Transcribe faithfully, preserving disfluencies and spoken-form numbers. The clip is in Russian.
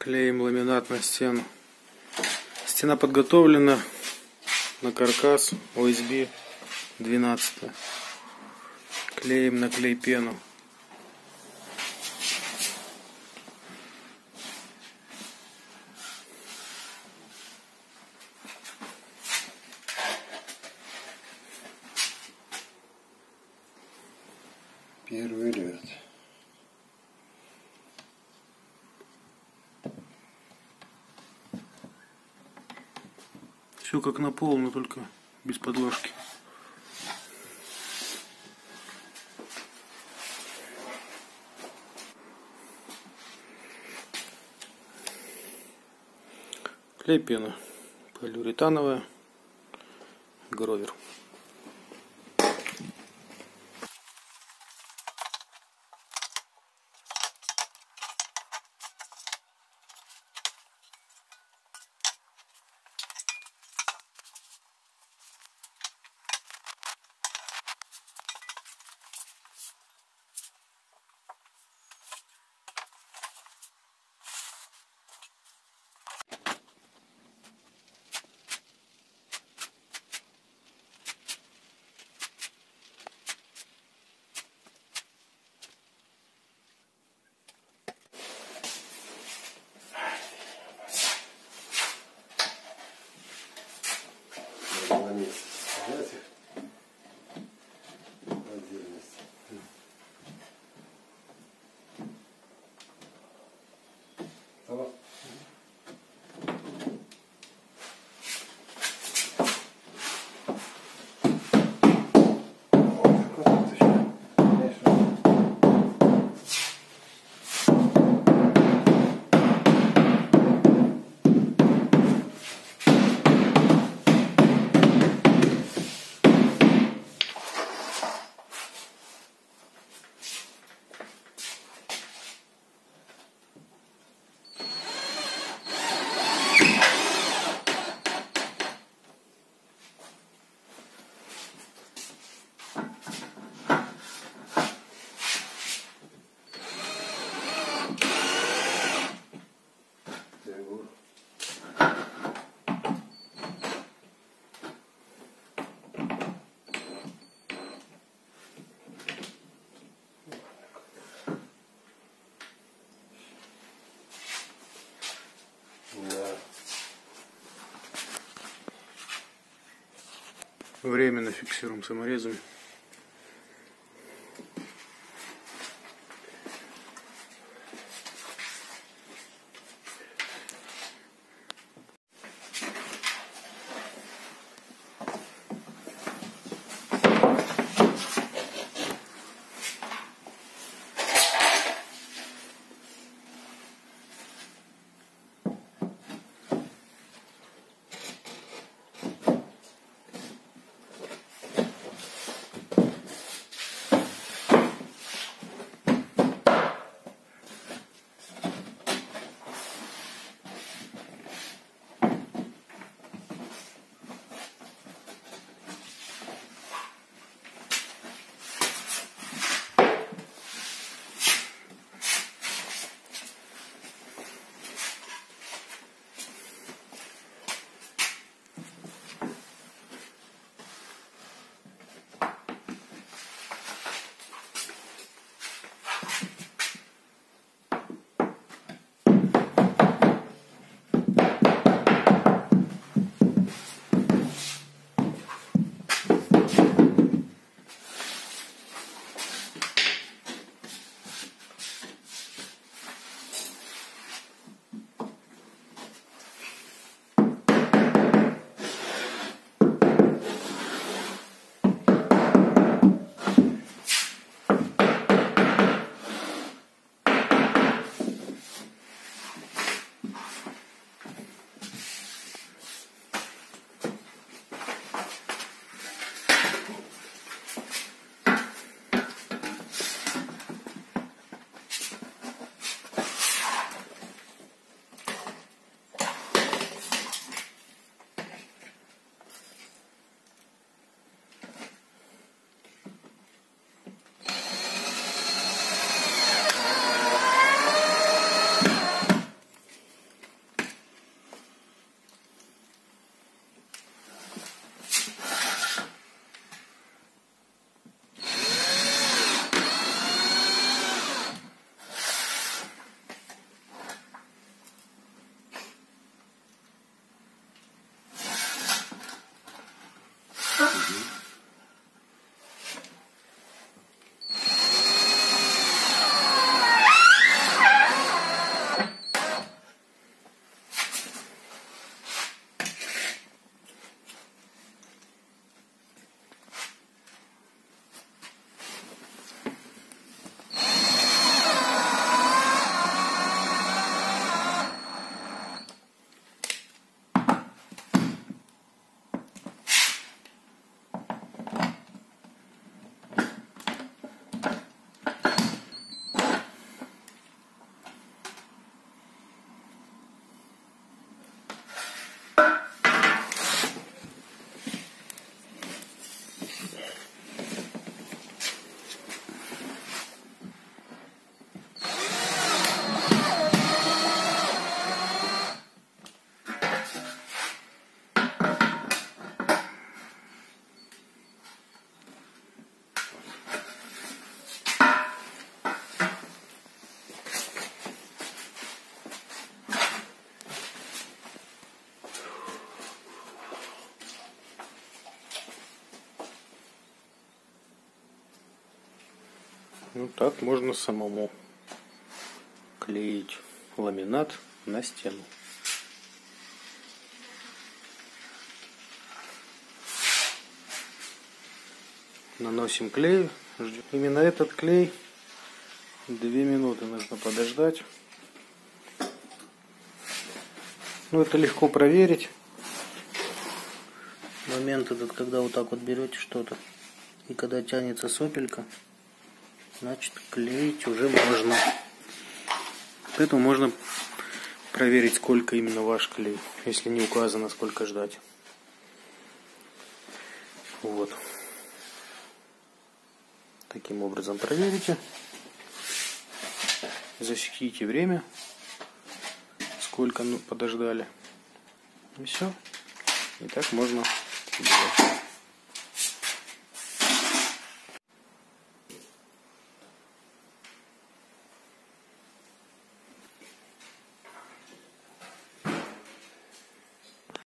Клеим ламинат на стену. Стена подготовлена на каркас о эс би двенадцать. Клеим на клей пену. Первый ряд. Все как на пол, но только без подложки. Клей пена полиуретановая, Гровер. Временно фиксируем саморезами. Ну так можно самому клеить ламинат на стену. Наносим клей. Именно этот клей две минуты нужно подождать. Ну, это легко проверить. Момент этот, когда вот так вот берете что-то, и когда тянется сопелька, значит клеить уже можно. Поэтому можно проверить, сколько именно ваш клей, если не указано, сколько ждать. Вот. Таким образом проверите. Засеките время, сколько ну, подождали. И все. И так можно делать.